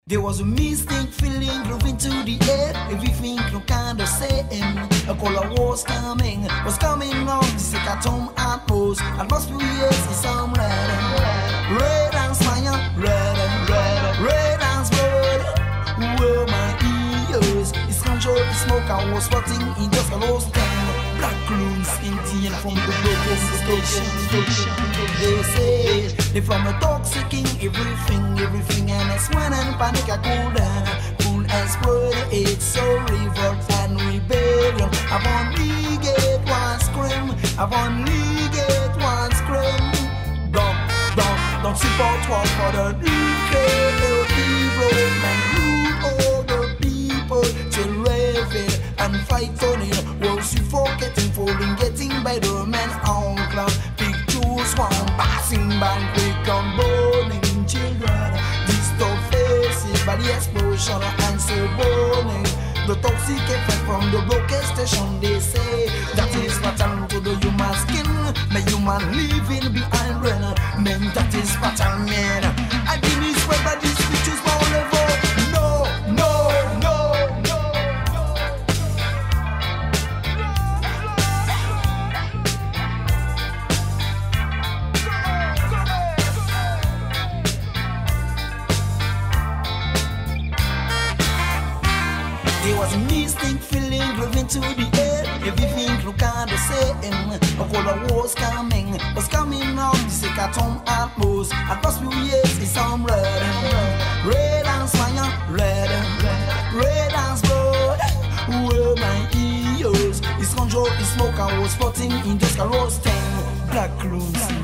There was a mystic feeling moving to the air. Everything looked kind of same. A color was coming on. This is a tom and pose. Atmosphere is some red and smile, red and blood. Oh my ears, it's control, it's smoke. I was spotting in just a lost time. Black rooms in tea and from the broken station. They say they from a toxicing everything, and it's when and panic I cool down, cool and spread. It's so revolt and rebellion. I've only get one scream, I've only get one scream. Don't support one for the new evil man, rule all the people till raving and fight on it. While suffocating, falling, getting better, man on cloud. Pictures one passing by, quick on burning children. Distorted faces by the explosion and so burning. The toxic effect from the broken station, they say that is pattern to the human skin. The human living behind rain, man, that is pattern, man. I didn't spread by these pictures forever. No. There was a mystic feeling moving to the air. Everything looked kind of same. A color was coming on. This is a tom and pose. Atmosphere is some red and smile, red and blood. Oh my ears, it's control, it's smoke. I was spotting in just a roasting black rooms.